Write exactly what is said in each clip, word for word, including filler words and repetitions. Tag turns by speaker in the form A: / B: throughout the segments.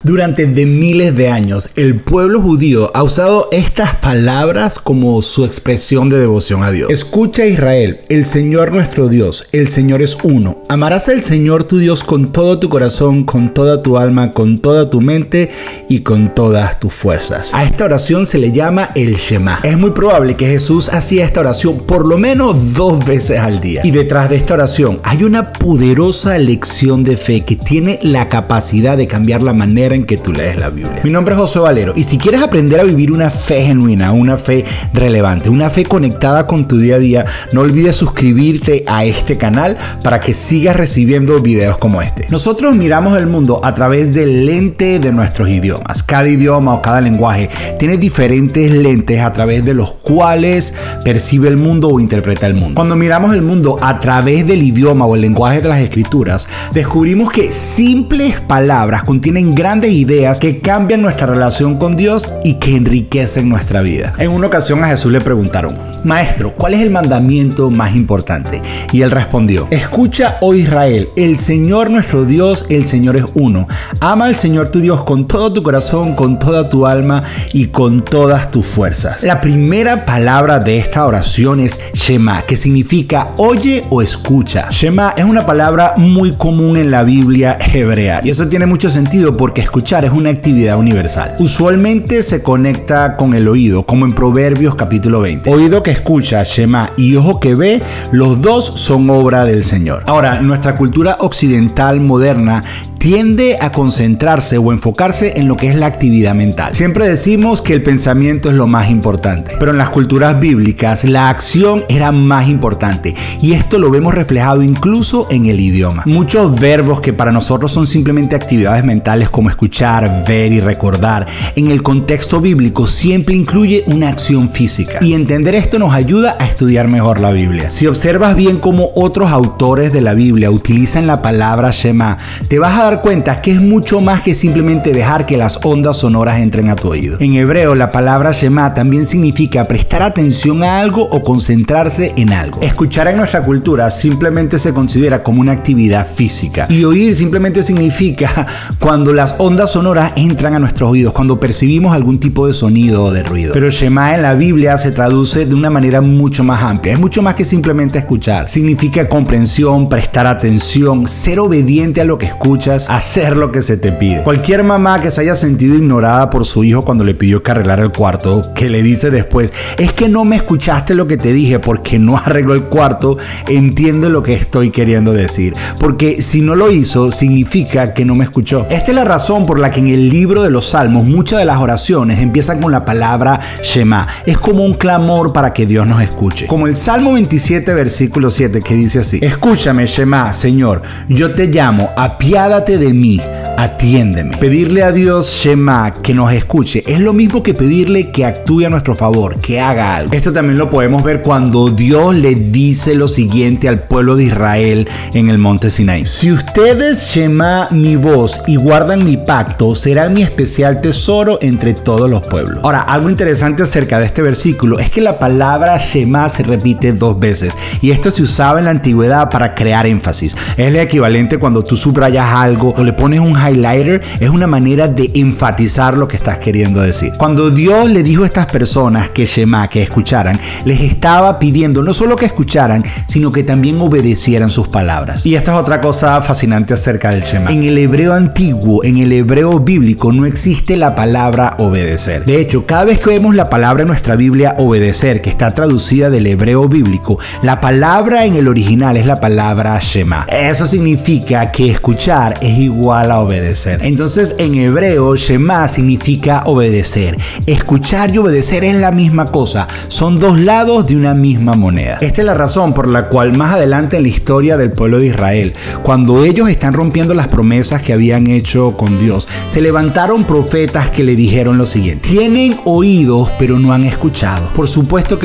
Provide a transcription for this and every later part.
A: Durante de miles de años, el pueblo judío ha usado estas palabras como su expresión de devoción a Dios. Escucha, Israel, el Señor nuestro Dios, el Señor es uno. Amarás al Señor tu Dios con todo tu corazón, con toda tu alma, con toda tu mente y con todas tus fuerzas. A esta oración se le llama el Shema. Es muy probable que Jesús hacía esta oración por lo menos dos veces al día. Y detrás de esta oración hay una poderosa lección de fe que tiene la capacidad de cambiar la manera en que tú lees la Biblia. Mi nombre es Josué Valero y si quieres aprender a vivir una fe genuina, una fe relevante, una fe conectada con tu día a día, no olvides suscribirte a este canal para que sigas recibiendo videos como este. Nosotros miramos el mundo a través del lente de nuestros idiomas. Cada idioma o cada lenguaje tiene diferentes lentes a través de los cuales percibe el mundo o interpreta el mundo. Cuando miramos el mundo a través del idioma o el lenguaje de las escrituras, descubrimos que simples palabras contienen grandes ideas que cambian nuestra relación con Dios y que enriquecen nuestra vida. En una ocasión a Jesús le preguntaron: Maestro, ¿cuál es el mandamiento más importante? Y él respondió: Escucha, oh Israel, el Señor nuestro Dios, el Señor es uno. Ama al Señor tu Dios con todo tu corazón, con toda tu alma y con todas tus fuerzas. La primera palabra de esta oración es Shema, que significa oye o escucha. Shema es una palabra muy común en la Biblia hebrea y eso tiene mucho sentido porque escuchar es una actividad universal. Usualmente se conecta con el oído, como en Proverbios capítulo veinte. Oído que escucha, Shema, y ojo que ve, los dos son obra del Señor. Ahora, nuestra cultura occidental moderna tiende a concentrarse o enfocarse en lo que es la actividad mental. Siempre decimos que el pensamiento es lo más importante, pero en las culturas bíblicas la acción era más importante y esto lo vemos reflejado incluso en el idioma. Muchos verbos que para nosotros son simplemente actividades mentales como escuchar, ver y recordar, en el contexto bíblico siempre incluye una acción física y entender esto nos ayuda a estudiar mejor la Biblia. Si observas bien cómo otros autores de la Biblia utilizan la palabra Shema, te vas a dar cuenta que es mucho más que simplemente dejar que las ondas sonoras entren a tu oído. En hebreo, la palabra Shema también significa prestar atención a algo o concentrarse en algo. Escuchar en nuestra cultura simplemente se considera como una actividad física y oír simplemente significa cuando las ondas sonoras entran a nuestros oídos, cuando percibimos algún tipo de sonido o de ruido. Pero Shema en la Biblia se traduce de una manera mucho más amplia. Es mucho más que simplemente escuchar. Significa comprensión, prestar atención, ser obediente a lo que escuchas, hacer lo que se te pide. Cualquier mamá que se haya sentido ignorada por su hijo cuando le pidió que arreglara el cuarto, que le dice después: es que no me escuchaste lo que te dije porque no arregló el cuarto, entiende lo que estoy queriendo decir. Porque si no lo hizo, significa que no me escuchó. Esta es la razón por la que en el libro de los Salmos muchas de las oraciones empiezan con la palabra Shema. Es como un clamor para que Dios nos escuche. Como el Salmo veintisiete, versículo siete, que dice así: Escúchame, Shema, Señor, yo te llamo, apiádate de mí, atiéndeme. Pedirle a Dios Shema que nos escuche es lo mismo que pedirle que actúe a nuestro favor, que haga algo. Esto también lo podemos ver cuando Dios le dice lo siguiente al pueblo de Israel en el monte Sinaí: Si ustedes Shema mi voz y guardan mi pacto, será mi especial tesoro entre todos los pueblos. Ahora, algo interesante acerca de este versículo es que la palabra Shema se repite dos veces y esto se usaba en la antigüedad para crear énfasis. Es el equivalente cuando tú subrayas algo o le pones un highlighter, es una manera de enfatizar lo que estás queriendo decir. Cuando Dios le dijo a estas personas que Shema, que escucharan, les estaba pidiendo no solo que escucharan, sino que también obedecieran sus palabras. Y esta es otra cosa fascinante acerca del Shema. En el hebreo antiguo, en el hebreo bíblico, no existe la palabra obedecer. De hecho, cada vez que vemos la palabra en nuestra Biblia obedecer, que está traducida del hebreo bíblico, la palabra en el original es la palabra Shema. Eso significa que escuchar es igual a obedecer. Entonces, en hebreo, Shema significa obedecer. Escuchar y obedecer es la misma cosa. Son dos lados de una misma moneda. Esta es la razón por la cual más adelante en la historia del pueblo de Israel, cuando ellos están rompiendo las promesas que habían hecho con Dios, se levantaron profetas que le dijeron lo siguiente: tienen oídos pero no han escuchado. Por supuesto que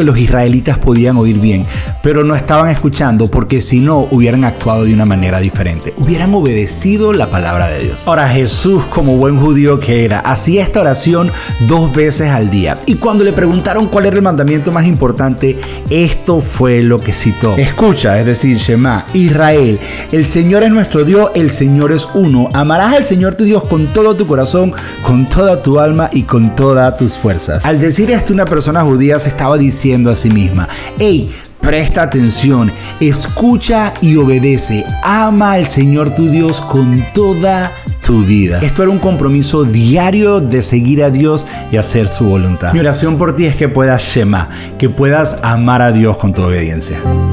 A: que los israelitas podían oír bien, pero no estaban escuchando porque si no hubieran actuado de una manera diferente, hubieran obedecido la palabra de Dios. Ahora Jesús, como buen judío que era, hacía esta oración dos veces al día, y cuando le preguntaron cuál era el mandamiento más importante, esto fue lo que citó. Escucha, es decir, Shema, Israel, el Señor es nuestro Dios, el Señor es uno. Amarás al Señor tu Dios con todo tu corazón, con toda tu alma y con todas tus fuerzas. Al decir esto, una persona judía se estaba diciendo a sí misma: hey, presta atención, escucha y obedece. Ama al Señor tu Dios con toda tu vida. Esto era un compromiso diario de seguir a Dios y hacer su voluntad. Mi oración por ti es que puedas Shema, que puedas amar a Dios con tu obediencia.